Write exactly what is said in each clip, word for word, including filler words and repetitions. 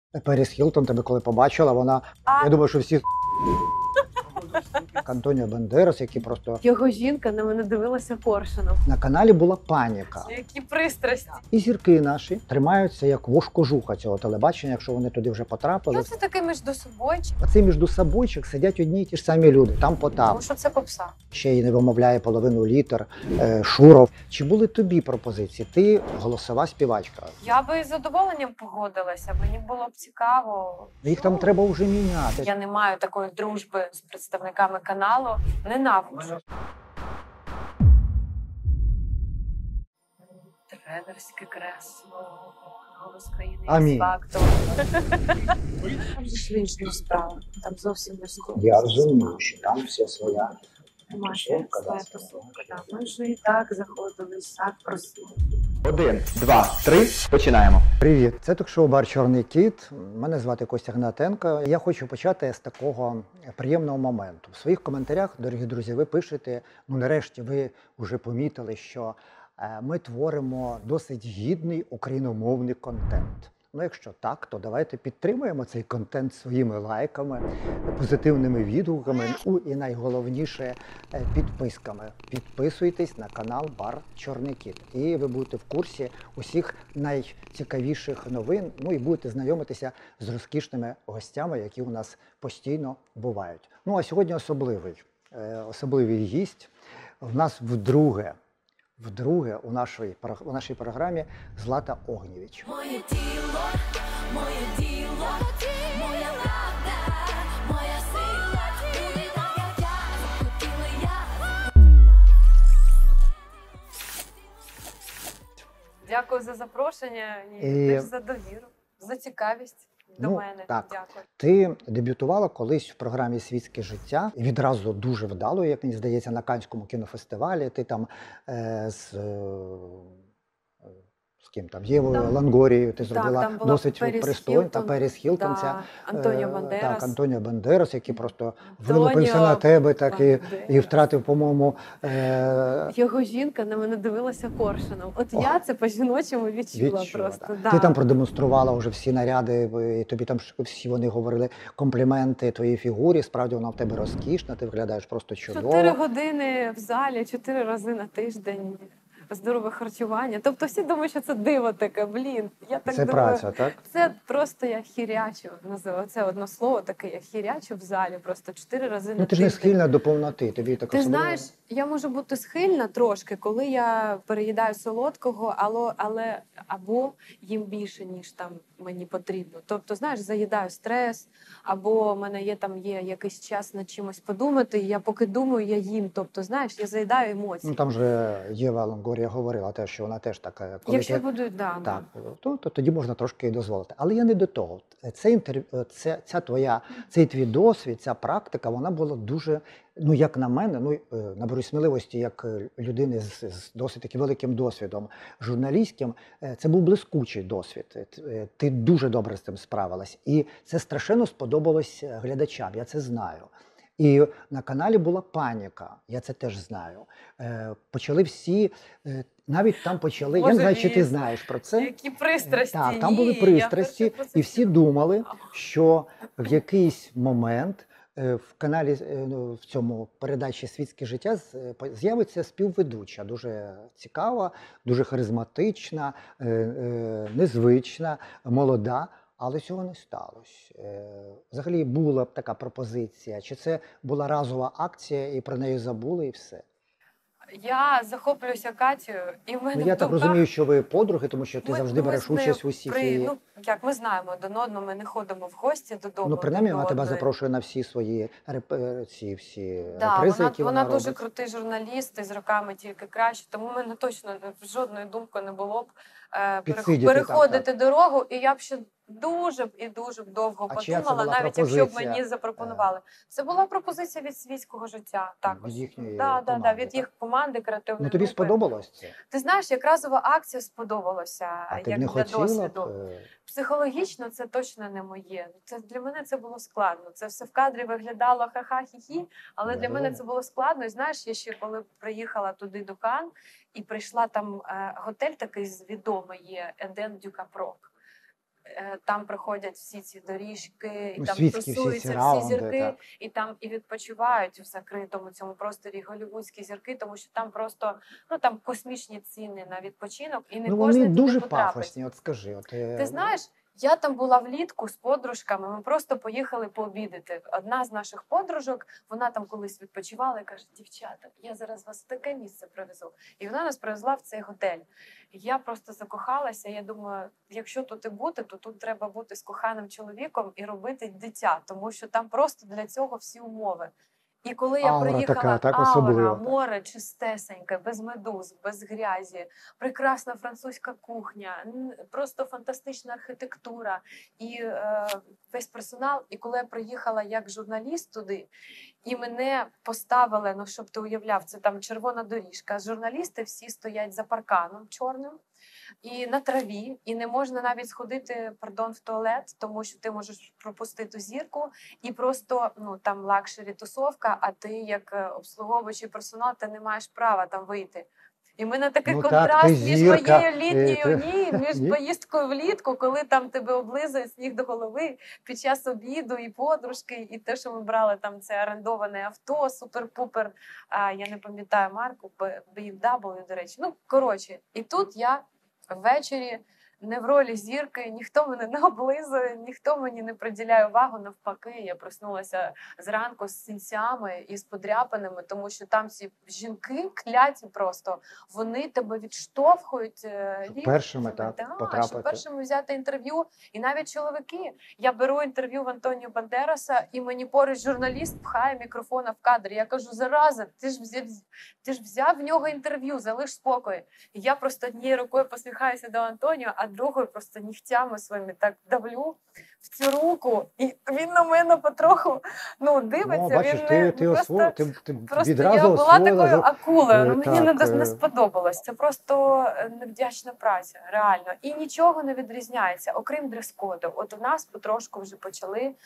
Періс Хілтон тебе коли побачила, вона, А... я думаю, що всі Антоніо Бандерас, які просто... Його жінка на мене дивилася Поршином. На каналі була паніка. Які пристрасті. І зірки наші тримаються як вошкожуха цього телебачення, якщо вони туди вже потрапили. Що це таке міждособойчик? Оцей міждособойчик сидять одні й ті ж самі люди. Там Потап. Тому що це попса. Ще й не вимовляє половину літер. Е, Шуров. Чи були тобі пропозиції? Ти голосова співачка. Я би із задоволенням погодилася. Мені було б цікаво. Їх там треба вже міняти. Я не маю такої дружби з представниками каналу. Ненавиджу. Тренерське кресло. Голос країни Амінь. Ікс-фактор. Там же ж інша справа. Там зовсім не складно. Я розумію, що там все своя. Маша, своя тусовка. Так, ми ж і так заходили, так просили. Один, два, три. Починаємо. Привіт, це ток-шоу «Бар Чорний кіт». Мене звати Костя Гнатенко. Я хочу почати з такого приємного моменту. В своїх коментарях, дорогі друзі, ви пишете, ну нарешті ви вже помітили, що ми творимо досить гідний україномовний контент. Ну, якщо так, то давайте підтримуємо цей контент своїми лайками, позитивними відгуками, ну і найголовніше підписками. Підписуйтесь на канал Бар Чорний кіт. І ви будете в курсі усіх найцікавіших новин, ну і будете знайомитися з розкішними гостями, які у нас постійно бувають. Ну, а сьогодні особливий, особливий гість. В нас вдруге Вдруге у нашій, у нашій програмі Злата Огнєвіч. Моє тіло, моє діло, моя правда, моя сила, буде так, як я захотіла я. Дякую за запрошення і, І... теж за довіру, за цікавість до ну, мене. Так. Дякую. Ти дебютувала колись в програмі «Світське життя». І відразу дуже вдало, як мені здається, на Каннському кінофестивалі. Ти там е, з... Е, з ким там? Євою Там, Лонгорією ти зробила так, там була досить Періс пристойно. Хілтон, Та Періс Хілтон, да, ця, Антоніо е, Бандерас. Так, Антоніо Бандерас, який просто Антоніо вилупився на тебе так, і, і втратив, по-моєму... Е... Його жінка на мене дивилася Поршином. От О, я це по-жіночому відчула, відчула просто. Да. Ти там продемонструвала вже всі наряди, і тобі там всі вони говорили компліменти твоїй фігурі. Справді вона в тебе розкішна, ти виглядаєш просто чудово. Чотири години в залі, чотири рази на тиждень. Здорове харчування. Тобто всі думають, що це диво таке, блін. Я так це думаю, праця, так? Це просто я хірячу, називаю. Це одно слово таке, я хірячу в залі, просто чотири рази ну, на ти ж не схильна до повноти. Тобі так ти особливо... знаєш, я можу бути схильна трошки, коли я переїдаю солодкого, але, але або їм більше, ніж там мені потрібно. Тобто, знаєш, заїдаю стрес, або в мене є там є якийсь час над чимось подумати, і я поки думаю, я їм. Тобто, знаєш, я заїдаю емоції. Ну, там же Єва Лонгорія говорила те, що вона теж така... Коли Якщо ти... буду, да, так, то, то тоді можна трошки дозволити. Але я не до того. Це інтер... це, ця твоя, цей твій досвід, ця практика, вона була дуже, ну, як на мене, ну, наберу сміливості, як людини з, з досить таки великим досвідом журналістським, це був блискучий досвід. Ти дуже добре з цим справилась. І це страшенно сподобалось глядачам, я це знаю. І на каналі була паніка, я це теж знаю. Е, почали всі, е, навіть там почали, Боже, я не знаю, чи мій, ти знаєш про це. Які пристрасті. Так, там Ні, були пристрасті, і всі чую. думали, що в якийсь момент е, в каналі, е, в цьому передачі «Світське життя» з'явиться співведуча, дуже цікава, дуже харизматична, е, е, незвична, молода. Але цього не сталося. Взагалі була б така пропозиція, чи це була разова акція і про неї забули і все? Я захоплююся Катєю, і в мене ну, я в так думках... розумію, що ви подруги, тому що ти ми, завжди ми береш участь в усіх. При... І... Ну, як ми знаємо один одного, ми не ходимо в гості додому. Ну, принаймні, вона тебе одної. запрошує на всі свої реп... ці всі да, репризи, вона, які вона вона дуже робить. крутий журналіст, і з роками тільки краще, тому в мене точно жодної думки не було б е, Підсидіти переходити там, так. дорогу, і я б ще дуже б і дуже б довго А чия це подумала, була навіть якщо б пропозиція? мені запропонували. Це була пропозиція від світського життя, також. Від їхньої да, да, команди, да, від так? їх команди, креативної Ну тобі групи. сподобалось це? Ти знаєш, як разова акція сподобалася, А ти б як не для хотіла досвіду. б? е, Психологічно це точно не моє. Це для мене це було складно. Це все в кадрі виглядало ха-ха-хі-хі, але для мене це було складно. І знаєш, я ще коли приїхала туди до Кан і прийшла там е, готель такий відомий є Еден Дю Капрок. е, там проходять всі ці доріжки, і Ну, там світські всі ці тусуються всі, раунди, зірки, так. і там і відпочивають в закритому цьому просторі голлівудські зірки, тому що там просто ну там космічні ціни на відпочинок, і не Ну, кожен вони туди дуже потрапить. пафосні, от скажи. От, е, Ти знаєш, я там була влітку з подружками, ми просто поїхали пообідати. Одна з наших подружок, вона там колись відпочивала і каже: дівчата, я зараз вас в таке місце привезу. І вона нас привезла в цей готель. І я просто закохалася, я думаю, якщо тут і бути, то тут треба бути з коханим чоловіком і робити дитя, тому що там просто для цього всі умови. І коли я Аура приїхала, така, так, аура, особлива, так. море чистесеньке, без медуз, без грязі, прекрасна французька кухня, н- просто фантастична архітектура і е, весь персонал. І коли я приїхала як журналіст туди, і мене поставили, ну щоб ти уявляв, це там червона доріжка. Журналісти всі стоять за парканом чорним. І на траві, і не можна навіть сходити, пардон, в туалет, тому що ти можеш пропустити зірку, і просто ну там лакшері тусовка, а ти як е, обслуговуючий персонал, ти не маєш права там вийти. І в мене такий Ну так, контраст ти між зірка, моєю літньою е, ні, між ні. поїздкою влітку, коли там тебе облизують з ніг до голови під час обіду, і подружки, і те, що ми брали там це орендоване авто, супер-пупер. А я не пам'ятаю марку, бі ем дабл ю, до речі. Ну коротше, і тут я ввечері не в ролі зірки, ніхто мене не облизує, ніхто мені не приділяє увагу. Навпаки, я проснулася зранку з синцями і з подряпинами, тому що там ці жінки кляті просто, вони тебе відштовхують е, Щоб ліктями, першими, так, да, потрапити. щоб першими взяти інтерв'ю. І навіть чоловіки. Я беру інтерв'ю в Антоніо Бандераса, і мені поруч журналіст пхає мікрофона в кадр. Я кажу: зараза, ти ж взяв, ти ж взяв в нього інтерв'ю, залиш спокій. І я просто однією рукою посміхаюся до Антоніо, а другою просто нігтями своїми так давлю в цю руку. І він на мене потроху ну, дивиться. Ну, бачиш, він ти, не, ти, просто, осво... ти, ти просто відразу я була освоїла такою за- акулою, ну, Е, мені не, так, не е. сподобалось. Це просто е, невдячна праця, реально. І нічого не відрізняється, окрім дрес-коду. От у нас потрошку вже почали... ем,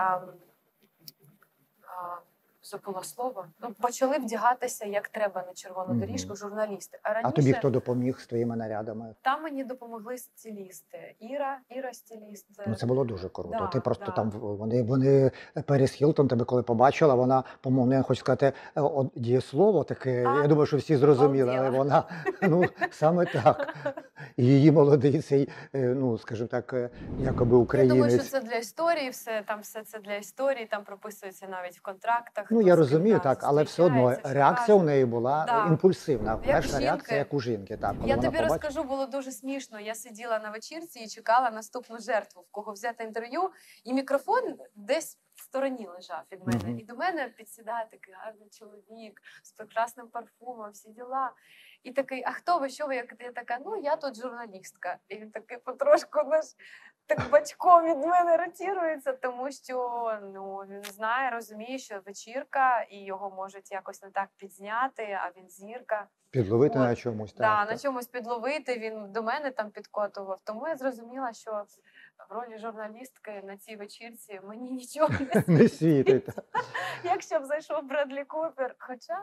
а, забула слово. Ну, почали вдягатися як треба на червону Мгм. доріжку журналісти. А А раніше тобі хто допоміг з твоїми нарядами? там мені допомогли стилісти. Іра, Іра стиліст. Ну, це було дуже круто. Да, Ти просто да. там вони, вони Періс Хілтон тебе коли побачила, вона, по-моєму, ну, я хочу сказати е, от дієслово таке. А, Я думаю, що всі зрозуміли, але обалдела. вона ну саме так. І її молодий цей, е, ну скажімо так, е, якоби Я думаю, що українець. це для історії, все там все це для історії, там прописується навіть в контрактах. Ну хто я з ким, розумію, да, так, але все одно зустрічається, що реакція у каже. неї була Да. імпульсивна. Перша жінки. реакція, як у жінки. Так, коли Я вона тобі побачила. розкажу, було дуже смішно. Я сиділа на вечірці і чекала наступну жертву, в кого взяти інтерв'ю, і мікрофон десь в стороні лежав від мене. Мгм. І до мене підсідає такий гарний чоловік з прекрасним парфумом, всі діла. І такий: а хто ви, що ви? Я я така: ну я тут журналістка. І він такий потрошку наш так бачком від мене ротірується, тому що ну він знає, розуміє, що вечірка, і його можуть якось не так підзняти, а він зірка. Підловити От. на чомусь. Да, Так, на так. чомусь підловити, він до мене там підкотував. Тому я зрозуміла, що в ролі журналістки на цій вечірці мені нічого не Не світить. так. якщо б зайшов Бредлі Купер. Хоча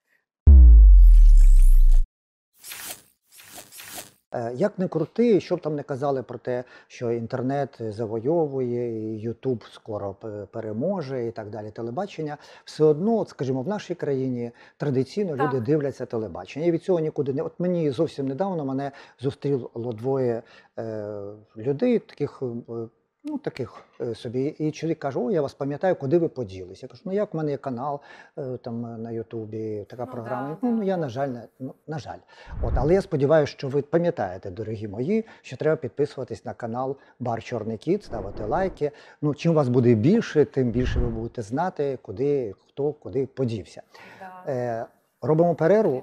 Е, Як не крути, що б там не казали про те, що інтернет завойовує, і Ютуб скоро пе- переможе і так далі, телебачення, все одно, от, скажімо, в нашій країні традиційно Так. люди дивляться телебачення. І від цього нікуди не... От мені зовсім недавно мене зустріло двоє е, людей, таких, е, ну, таких е, собі, і чоловік каже: о, я вас пам'ятаю, куди ви поділися? Я кажу: ну як, в мене є канал е, там е, на Ютубі, така Ну, програма. да, Ну, ну да. я, на жаль, не, ну, на жаль. От, але я сподіваюся, що ви пам'ятаєте, дорогі мої, що треба підписуватись на канал Бар Чорний Кіт, ставити лайки. Ну, чим вас буде більше, тим більше ви будете знати, куди, хто куди подівся. да, Е, робимо перерву.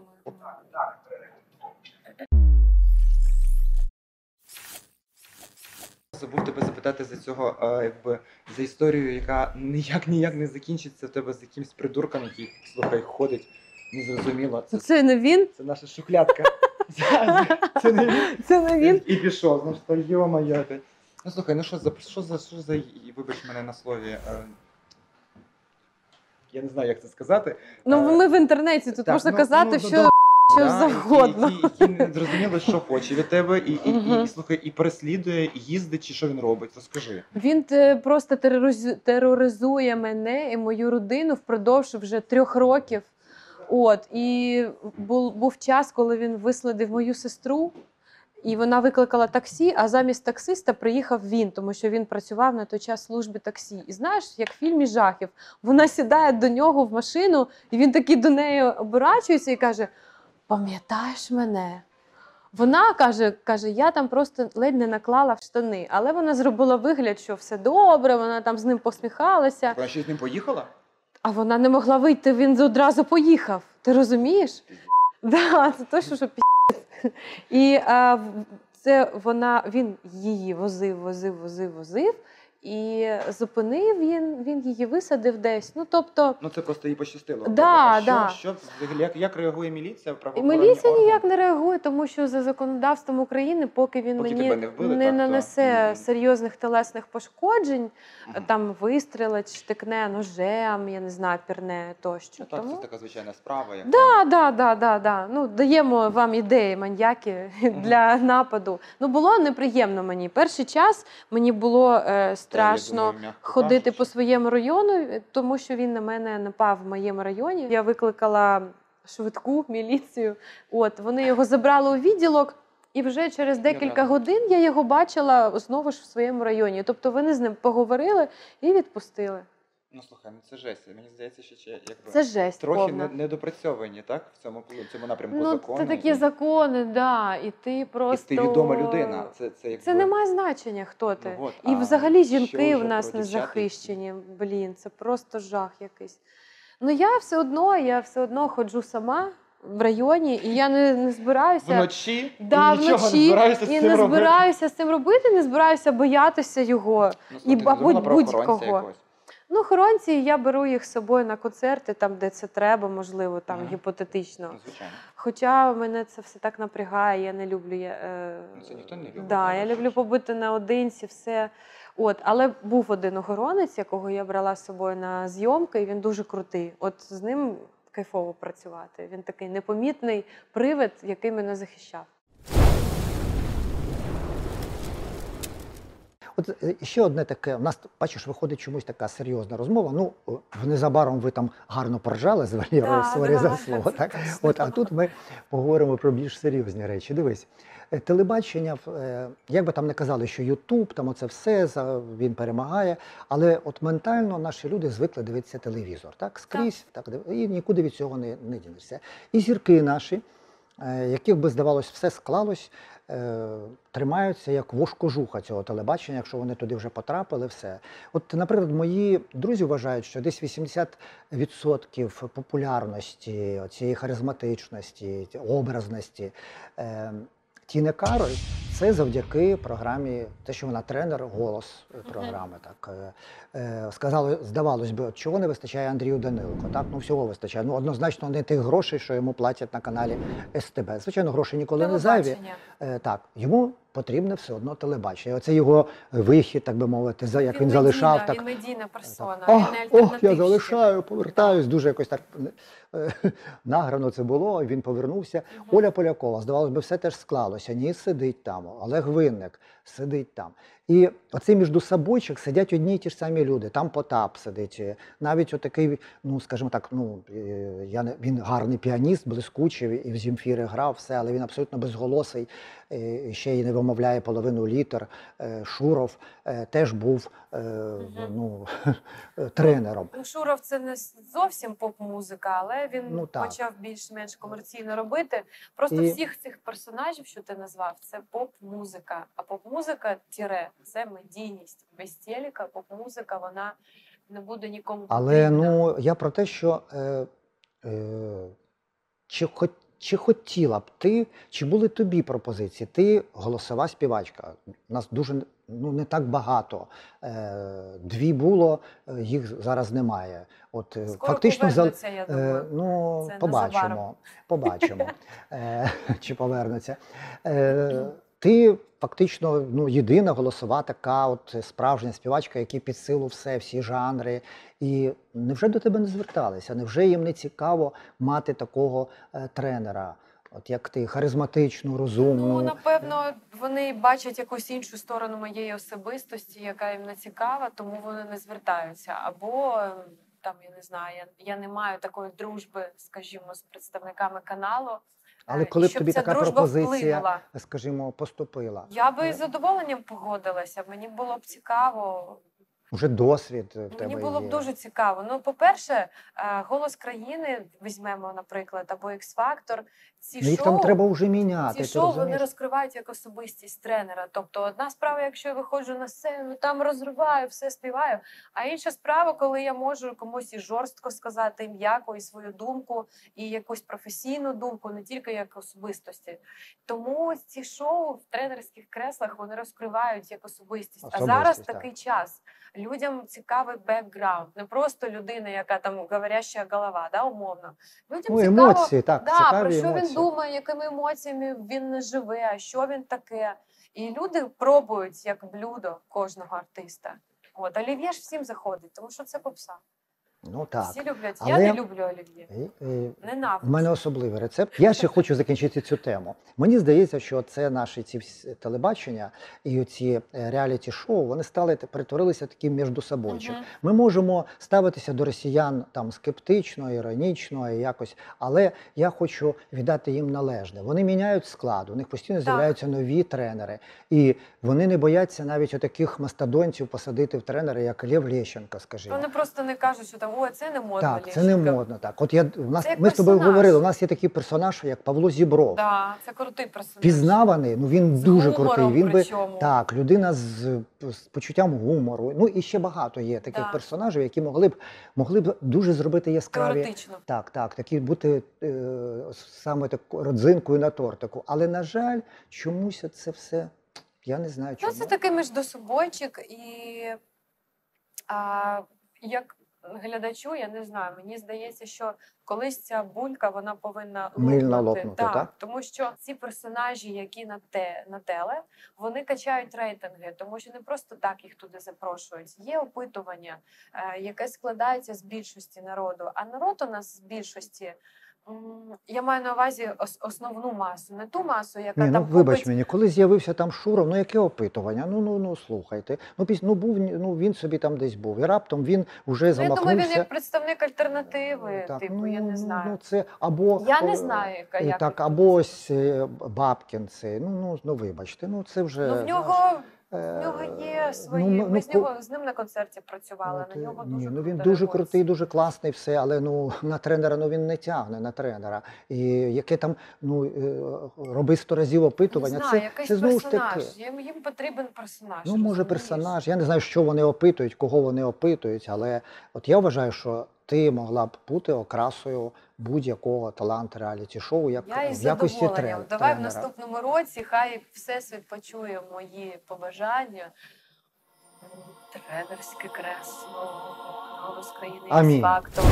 Забув тебе запитати за цього, е, якби за історію, яка ніяк ніяк не закінчиться в тебе з якимсь придурком, який, слухай, ходить, незрозуміло. Це, це не він, це наша шухлядка. Це не він. це не він. І пішов, знаєш, то йо-моє. ти. Ну слухай, ну що за що за що за і вибач мене на слові. е, Я не знаю, як це сказати. Ну Е, ми в інтернеті тут так, можна ну, казати, ну, що добре, що да, завгодно. Який, який, який не зрозуміло, що хоче від тебе, і, і, і, Мгм. і, слухай, і переслідує, і їздить, чи що він робить, розкажи. Він те- просто тероризу- тероризує мене і мою родину впродовж вже трьох років. От, і був, був час, коли він вислідив мою сестру, і вона викликала таксі, а замість таксиста приїхав він, тому що він працював на той час в службі таксі. І знаєш, як в фільмі жахів, вона сідає до нього в машину, і він такий до неї оборачується і каже: пам'ятаєш мене? Вона каже, каже, я там просто ледь не наклала в штани, але вона зробила вигляд, що все добре, вона там з ним посміхалася, Вона ще з ним поїхала? а вона не могла вийти, він одразу поїхав. Ти розумієш? Да, це точно, що пі***ць. І а, в- це вона, він її возив, возив, возив, возив, і зупинив він, він її висадив десь. Ну, тобто, Ну це просто їй пощастило. Да, а що, да. що взагалі, як, як реагує міліція? і правоохоронні міліція органи? ніяк не реагує, тому що за законодавством України, поки він Поки мені тебе не вбили, так, то- нанесе Мгм. серйозних телесних пошкоджень, Мгм. там вистрілить, штикне ножем, я не знаю, пірне тощо. Ну, так, тому... це така звичайна справа. Як Да, да, да, да, да. Ну, даємо вам ідеї, маньяки, для нападу. Ну, було неприємно мені. Перший час мені було е, страшно думаю, м'яко ходити кажучи. по своєму району, е, тому що він на мене напав в моєму районі. Я викликала швидку міліцію. От, вони його забрали у відділок, і вже через декілька одразу. годин я його бачила знову ж в своєму районі. Тобто вони з ним поговорили і відпустили. Ну слухай, ну це жесть. Мені здається, що ще якби Це жесть трохи повна. не, недопрацьовані, так? В цьому в цьому напрямку Ну, закони. це такі і, закони, да, і ти просто... і ти відома людина. Це, це, якби... Це не має значення, хто ти. Ну, от, І а взагалі що жінки вже в нас про не дівчат? захищені. Блін, це просто жах якийсь. Ну я все одно, я все одно ходжу сама в районі, і я не, не збираюся. Вночі Да, і нічого вночі, не збираєшся з і цим не робити. збираюся з цим робити, не збираюся боятися його. Ну, І, слухай, ти мабуть, думала про охоронця будь-кого. якогось? Ну, охоронці, я беру їх з собою на концерти, там, де це треба, можливо, там Ага. гіпотетично. Ну, звичайно. Хоча мене це все так напрягає, я не люблю. Я, е... Ну, це ніхто не любить, Да, але я що люблю ж. побути наодинці, все. От, але був один охоронець, якого я брала з собою на зйомки, і він дуже крутий. От з ним кайфово працювати. Він такий непомітний привид, який мене захищав. От е, ще одне таке, у нас, бачиш, виходить чомусь така серйозна розмова. Ну, о, незабаром ви там гарно поржали з Валерою, Да, сорі да, за це слово. Так? точно. От, а тут ми поговоримо про більш серйозні речі. Дивись, е, телебачення, е, як би там не казали, що Ютуб, там оце все, за- він перемагає, але от ментально наші люди звикли дивитися телевізор, так, скрізь, так, і нікуди від цього не, не дінешся. І зірки наші, е, яких би, здавалось, все склалось, е, тримаються як вошкожуха цього телебачення, якщо вони туди вже потрапили, все. От, наприклад, мої друзі вважають, що десь вісімдесят відсотків популярності, цієї харизматичності, образності е, Тіни Кароль – це завдяки програмі, те, що вона тренер, голос програми. Так. Е, е, сказали, здавалось би, от чого не вистачає Андрію Данилку? Так? Ну, всього вистачає. Ну, однозначно, не тих грошей, що йому платять на каналі Ес Те Бе. Звичайно, гроші ніколи не зайві. Телебачення. Е, так, йому потрібне все одно телебачення. Оце його вихід, так би мовити, за як він, медійна, залишав. Так, Він медійна персона, О, він не о, я альтернативщик. залишаю, повертаюсь. Дуже якось так е, награно це було. Він повернувся. Оля Полякова, здавалось би, все теж склалося. Ні, сидить там. Олег Винник сидить там. І оцей між собойчик сидять одні й ті ж самі люди. Там Потап сидить. Навіть отакий, ну скажімо так, ну е, я не він гарний піаніст, блискучий, і в Земфіри грав все, але він абсолютно безголосий. е, Ще й не вимовляє половину літер. Е, Шуров е, теж був е, ну, тренером. Ну, Шуров це не зовсім поп-музика, але він Ну, так. почав більш-менш комерційно робити. Просто І- всіх цих персонажів, що ти назвав, це поп-музика. А поп-музика тіре це медійність. Без телека поп-музика вона не буде нікому Але потрібна. ну я про те, що е, е, чи, хо, чи хотіла б ти, чи були тобі пропозиції? Ти голосова співачка. Нас дуже ну не так багато. Е, дві було, е, їх зараз немає. От е, Скоро фактично зал- повернуться, я Е, думаю. ну, Це побачимо, незабаром. побачимо, е, чи повернеться. Е, ти фактично ну, єдина голосова така от справжня співачка, яка під силу все, всі жанри. І невже до тебе не зверталися? Невже їм не цікаво мати такого е, тренера? От як ти, харизматичну, розумну. Ну, напевно, вони бачать якусь іншу сторону моєї особистості, яка їм не цікава, тому вони не звертаються. Або ем, там, я не знаю, я, я не маю такої дружби, скажімо, з представниками каналу. Але е, коли б щоб тобі ця така дружба пропозиція, вплинула. скажімо, поступила, Я би е, із задоволенням погодилася, мені було б цікаво. вже досвід в Мені тебе було б є. дуже цікаво. Ну, по-перше, е, «Голос країни» візьмемо, наприклад, або «Ікс-фактор». Ці Ну, їх шоу, там треба вже міняти, ці ти шоу вони розумієш? розкривають як особистість тренера. Тобто одна справа, якщо я виходжу на сцену, там розриваю, все співаю. А інша справа, коли я можу комусь і жорстко сказати, і м'яко, і свою думку, і якусь професійну думку, не тільки як особистості. Тому ці шоу в тренерських креслах вони розкривають як особистість. А зараз Особистість, так. такий час. Людям цікавий бекграунд, не просто людина, яка там говоряща голова, да, умовно. Людям Ну, цікаво, емоції, так, да, цікаві про що емоції. він думає, якими емоціями він не живе, що він таке. І люди пробують як блюдо кожного артиста. От олів'є ж всім заходить, тому що це попса. Ну так. Всі люблять. Але- Я не люблю олів'є. І- і В Ненавиджу. мене особливий рецепт. Я ще хочу закінчити цю тему. Мені здається, що це наші ці всі телебачення і ці реаліті-шоу, вони стали перетворилися таким між собойчик. Мгм. Ми можемо ставитися до росіян там скептично, іронічно, і якось, але я хочу віддати їм належне. Вони міняють склад, у них постійно Так. з'являються нові тренери, і вони не бояться навіть отаких мастодонтів посадити в тренери, як Лев Лещенко, скажімо. Вони просто не кажуть, що там, о, це не модно. Так, це не Лещенко». модно. Так, от я у нас Це як ми з тобою персонаж. говорили. У нас є такий персонаж, як Павло Зібров. Да, це крутий персонаж. Пізнаваний, ну він З дуже гумором крутий. Він би причому. так, людина з, з почуттям гумору. Ну і ще багато є таких Да. персонажів, які могли б могли б дуже зробити яскраві. Теоретично. Так, так, такі бути е, саме таку родзинкою на тортику. Але на жаль, чомусь це все. Я не знаю, Ну, чому. це такий міждособойчик, і а, як глядачу, я не знаю, мені здається, що колись ця булька вона повинна Мильно лопнути. лопнути, так? Тому що ці персонажі, які на те на теле, вони качають рейтинги, тому що не просто так їх туди запрошують. Є опитування, е, яке складається з більшості народу. А народ у нас з більшості. м, Я маю на увазі ос- основну масу, не ту масу, яка Ні, ну там вибач купить. мені, коли з'явився там Шуров, ну яке опитування? Ну ну ну слухайте. Ну піс, ну був ну він собі там десь був. І раптом він уже Ну, я замахнувся. думаю, він як представник альтернативи, Так, типу, ну, я не ну, знаю. Ну, це або Я не е, знаю, яка е, як так, він або ось е, Бабкін це. Ну ну ну вибачте, ну це вже Ну, в знаєш, нього, е, в нього є ну, свої. ну, Ми з ко- нього з ним на концерті працювали. От, На е, нього ні, дуже ну він крута дуже емоція. крутий, дуже класний, все, але ну на тренера ну він не тягне на тренера. І яке там ну е, роби сто разів Не опитування. знаю, це якийсь це знову ж персонаж. таки. Їм, їм потрібен персонаж. Ну, може, розумієш? персонаж. Я не знаю, що вони опитують, кого вони опитують, але от я вважаю, що ти могла б бути окрасою будь-якого талант реаліті-шоу, як Я із в якості задоволенням. трен- Давай в тренера. наступному році хай всесвіт почує мої побажання. Тренерське кресло. Голос країни Амінь. Ікс-фактор.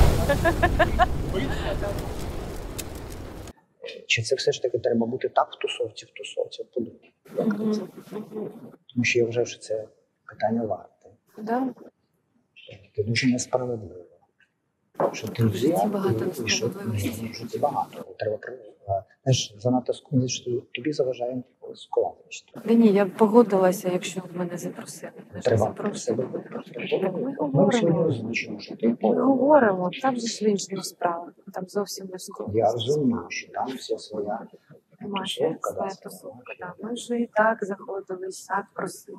Чи це все ж таки треба бути так в тусовці, в тусовці? Подумай. Мгм. Мгм. Тому що я вважаю, що це питання варте. Да. Це дуже несправедливо. Що ти В житті взяв, багато і- і що- несправедливості. Ні, в житті багато. Треба про- а, знаєш, занадто скромність тобі заважає скромність. Да ні, я б погодилася, якщо б мене запросили. Мене ж Треба про запросили. себе Так ми Ми говоримо. сьогодні озвучимо, що ти Ми говоримо, там же ж інша справа. Там зовсім не скромно. Я розумію, що там вся своя Маша, тусовка, своя да, тусовка. Да. Ми вже і так заходили, і так просили.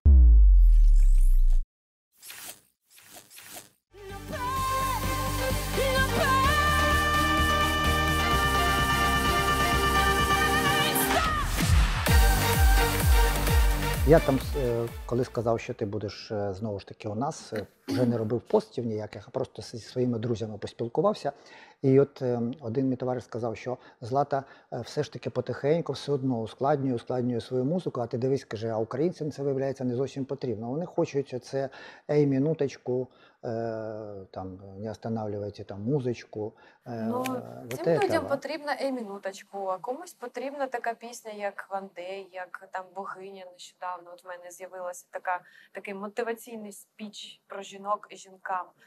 Я там, е, коли сказав, що ти будеш е, знову ж таки у нас, е, вже не робив постів ніяких, а просто зі своїми друзями поспілкувався. І от е, один мій товариш сказав, що Злата е, все ж таки потихеньку все одно ускладнює, ускладнює свою музику, а ти дивись, каже, а українцям це, виявляється, не зовсім потрібно. Вони хочуть це, ей, минуточку, е, там, не останавливайте там музичку. Е, Ну, вот цим этого. людям потрібна ей минуточку, а комусь потрібна така пісня, як Вандей, як там Богиня нещодавно. От в мене з'явилася така такий мотиваційний спіч про жінок і жінкам.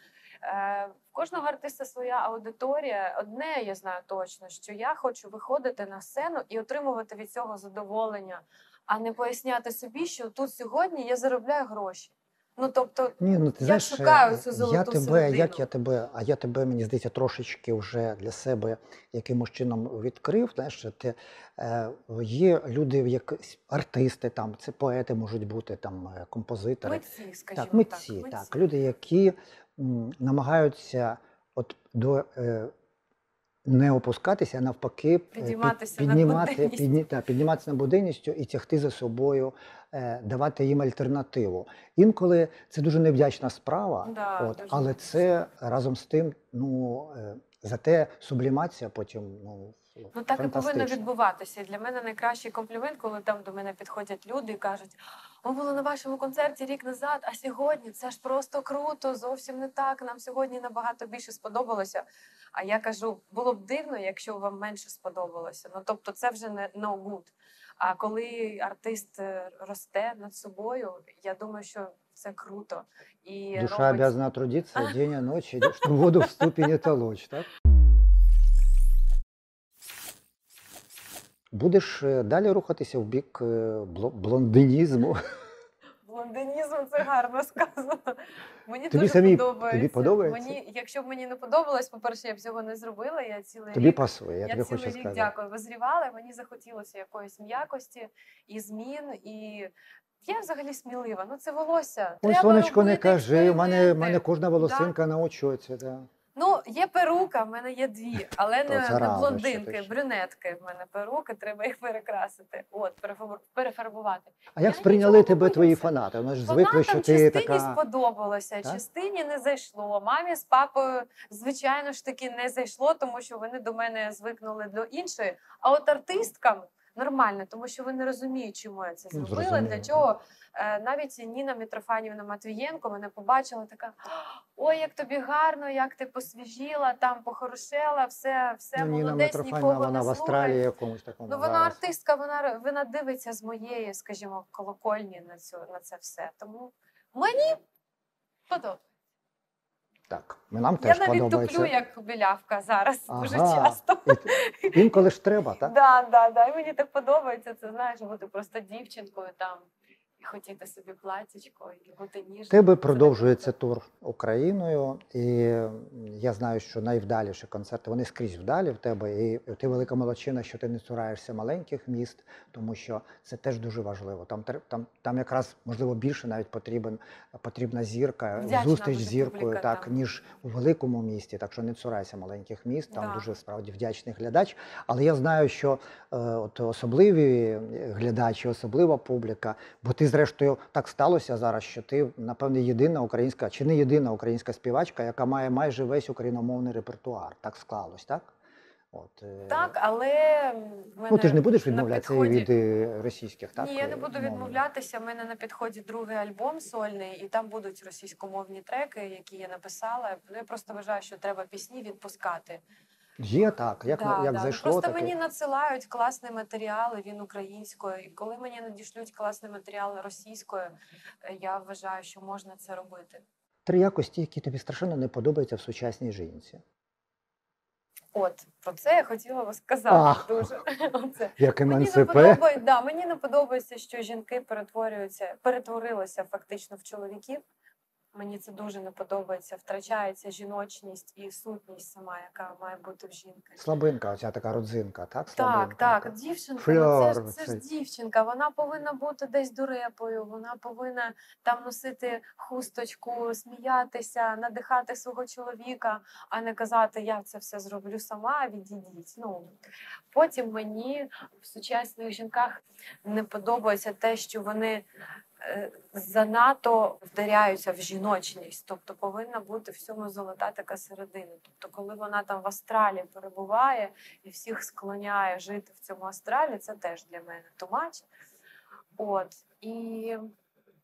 Е, в кожного артиста своя аудиторія. Одне я знаю точно, що я хочу виходити на сцену і отримувати від цього задоволення, а не поясняти собі, що тут сьогодні я заробляю гроші. Ну, тобто, Ні, ну ти я знаєш, шукаю е, цю я золоту тебе, середину. як я тебе, а я тебе, мені здається, трошечки вже для себе якимось чином відкрив. Знаєш, що ти, е, є люди, як артисти, там, це поети можуть бути, там, е, композитори. Митці, скажімо Так, митці, так. так, люди, які м, намагаються от до е, не опускатися, а навпаки, е, під- Підійматися над піднімати, буденністю. підні, та, підніматися над буденністю і тягти за собою, е, давати їм альтернативу. Інколи це дуже невдячна справа, Да, от, дуже але невдячна. це разом з тим, ну, е, зате сублімація потім, ну, Ну так і повинно фантастична. відбуватися. І для мене найкращий комплімент, коли там до мене підходять люди і кажуть: ми були на вашому концерті рік назад, а сьогодні це ж просто круто, зовсім не так. Нам сьогодні набагато більше сподобалося. А я кажу, було б дивно, якщо вам менше сподобалося. Ну тобто, це вже не no good. А коли артист е, росте над собою, я думаю, що це круто. І Душа робить... обязана трудиться день и ночь, что воду в ступе не толочь, так? Будеш е, далі рухатися в бік е, бло- блондинізму? Блондинізм – це гарно сказано. Мені Тобі дуже самій- подобається. тобі подобається? Мені, якщо б мені не подобалось, по-перше, я б цього не зробила. Я цілий Тобі рік, пасує, я, я тобі цілий хочу рік, сказати. дякую, визрівала. Мені захотілося якоїсь м'якості і змін. І я взагалі смілива. Ну це волосся. Ой, Треба сонечко, не робити кажи, в мене, в експерименти. мене кожна волосинка на очоці. Да. Ну, є перука, в мене є дві, але То не, це не радо, що блондинки, ти ще. брюнетки. В мене перуки, треба їх перекрасити. От, перефар- перефарбувати. А як Я сприйняли нічого не тебе твої боюся. фанати? Вони ж звикли, Фанатам що ти частині така... сподобалося, Так? частині не зайшло. Мамі з папою, звичайно ж таки, не зайшло, тому що вони до мене звикнули до іншої. А от артисткам нормально, тому що вони розуміють, чому я це Ну, зробила, зрозуміло. для чого. Е, Навіть Ніна Митрофанівна Матвієнко мене побачила, така: ой, як тобі гарно, як ти посвіжіла, там похорошела, все, все Ну, Ніна молодець, Митрофанівна, нікого вона не в Австралії слухай. якомусь такому Ну, вона зараз. артистка, вона, вона дивиться з моєї, скажімо, колокольні на, цю, на це все. Тому мені подобається. Так, нам Я теж навіть подобається. туплю, як білявка зараз, дуже Ага. часто. І- Інколи ж треба, так? Да, да, да. І мені так подобається, це знаєш, бути просто дівчинкою там, і хотіти собі платічко, і бути ніжною. В тебе Це продовжується круто. тур Україною, і я знаю, що найвдаліші концерти, вони скрізь вдалі в тебе, і ти велика молодчина, що ти не цураєшся маленьких міст, тому що це теж дуже важливо. Там, тр- там, там якраз, можливо, більше навіть потрібен, потрібна зірка, Вдячна зустріч з дуже зіркою, публіка так, там. ніж у великому місті, так що не цурайся маленьких міст, там Да. дуже справді вдячний глядач. Але я знаю, що е, от особливі глядачі, особлива публіка, бо ти, зрештою, так сталося зараз, що ти, напевне, єдина українська, чи не єдина українська співачка, яка має майже весь україномовний репертуар. Так склалось, так? От, е, Так, але в мене ну, ти ж не будеш на відмовлятися і підході- від е, російських, так? Ні, я не буду мовних? відмовлятися. У мене на підході другий альбом сольний, і там будуть російськомовні треки, які я написала. Ну, я просто вважаю, що треба пісні відпускати. Є так, як, Да, як да. Ну, зайшло, просто так і- мені надсилають класний матеріал, і він українською. І коли мені надішлють класний матеріал російською, е, я вважаю, що можна це робити. Три якості, які тобі страшенно не подобаються в сучасній жінці. От про це я хотіла би сказати Ах. дуже. Оце. Як Мені не МНСП. подобається, да, мені не подобається, що жінки перетворюються, перетворилися фактично в чоловіків. Мені це дуже не подобається. Втрачається жіночність і сутність сама, яка має бути в жінки. Слабинка, оця така родзинка, так? Так, Слабинка так, така. дівчинка, Фльор ну це, ж, це ж цей. дівчинка, вона повинна бути десь дурепою, вона повинна там носити хусточку, сміятися, надихати свого чоловіка, а не казати, я це все зроблю сама, відійдіть. Ну, потім мені в сучасних жінках не подобається те, що вони е, занадто вдаряються в жіночність, тобто повинна бути в цьому золота така середина. Тобто, коли вона там в астралі перебуває і всіх склоняє жити в цьому астралі, це теж для мене тумач. От і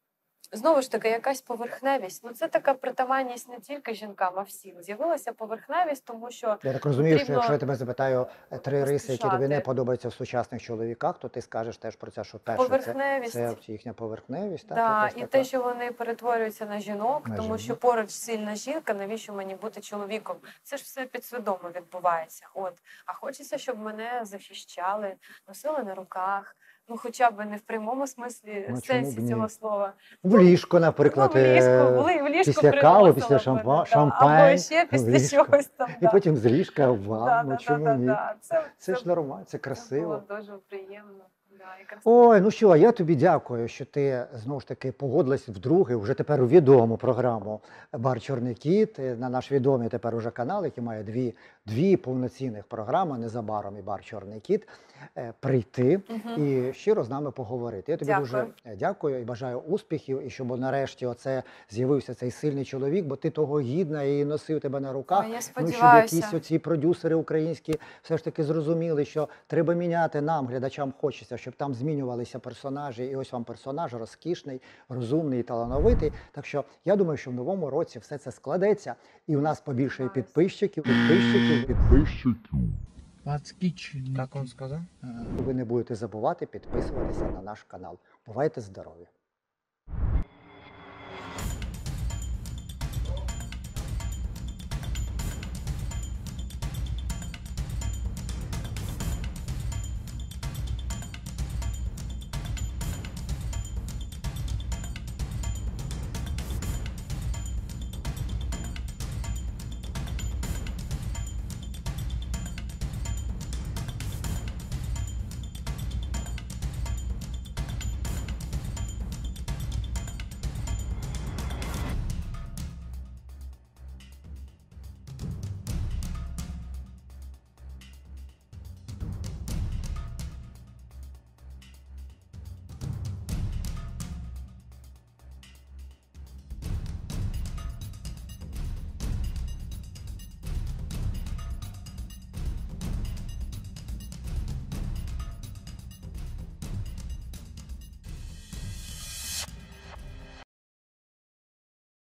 Знову ж таки, якась поверхневість. Ну, це така притаманність не тільки жінкам, а всім. З'явилася поверхневість, тому що Я так розумію, що потрібно якщо я тебе запитаю е, три риси, які тобі не поспішати. подобаються в сучасних чоловіках, то ти скажеш теж про це, що перше це, Поверхневість. це їхня поверхневість. Так, Да, якась і така. те, що вони перетворюються на жінок, На тому жінок. що поруч сильна жінка, навіщо мені бути чоловіком? Це ж все підсвідомо відбувається. От. А хочеться, щоб мене захищали, носили на руках, ну хоча б не в прямому смислі Ну, чому сенсі б ні? цього слова. В ліжко, наприклад, Ну, в ліжку, е, в ли- в ліжку після кави, приносила після б шампа- мене, да. шампань, Або ще в після ліжко. чогось там. І да. потім з ліжка в Да, ванну, да, чому да, ні? да. Це, Це ж нормально, це це красиво. було дуже приємно. Да, і красиво. Ой, ну що, я тобі дякую, що ти знову ж таки погодилась вдруге, вже тепер у відому програму Бар Чорний Кіт, е, на наш відомий тепер уже канал, який має дві, дві повноцінних програми, незабаром і Бар Чорний Кіт, е, прийти Мгм. і щиро з нами поговорити. Я тобі Дякую. дуже е, дякую і бажаю успіхів, і щоб нарешті оце з'явився цей сильний чоловік, бо ти того гідна і носив тебе на руках. Ой, я Ну, щоб сподіваюся. якісь оці продюсери українські все ж таки зрозуміли, що треба міняти нам, глядачам хочеться, щоб там змінювалися персонажі. І ось вам персонаж розкішний, розумний, талановитий. Так що я думаю, що в новому році все це складеться, і у нас побільше Клас. підписчиків, підписчиків, підписчиків. Подскичник. Як він сказав? Ви не будете забувати підписуватися на наш канал. Бувайте здорові!